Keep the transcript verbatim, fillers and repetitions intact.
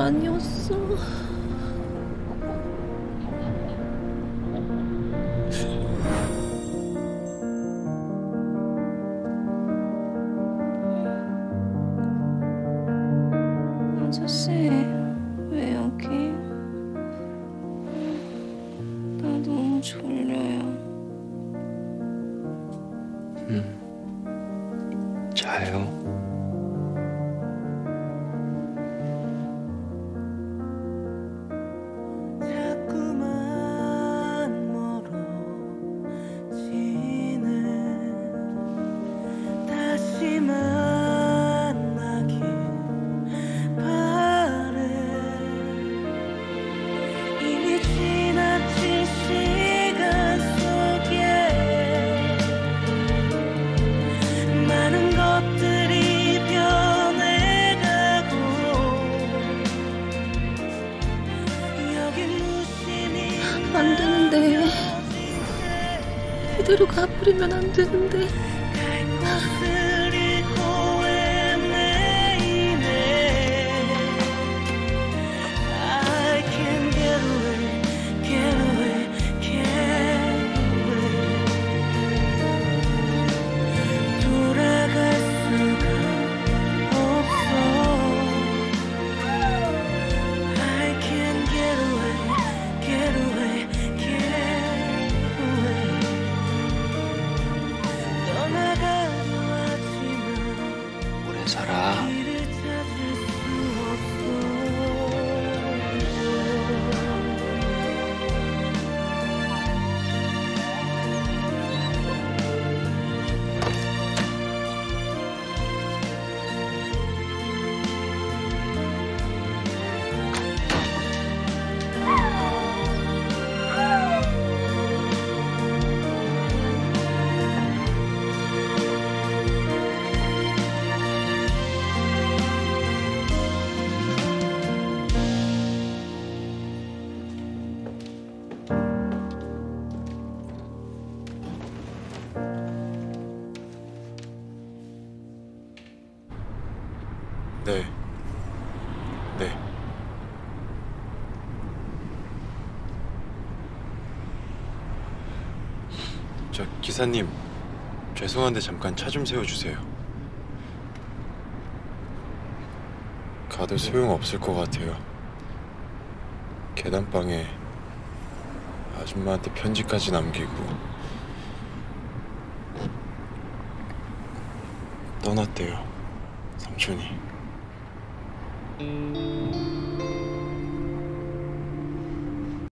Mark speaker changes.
Speaker 1: 아니었어. 아저씨, 왜 여기? 나 너무 졸려요.
Speaker 2: 음, 자요.
Speaker 1: 안 되는데. 이대로 가버리면 안 되는데.
Speaker 2: 살아. 네. 네. 저 기사님, 죄송한데 잠깐 차 좀 세워주세요. 가도 소용없을 것 같아요. 계단방에 아줌마한테 편지까지 남기고 떠났대요, 삼촌이.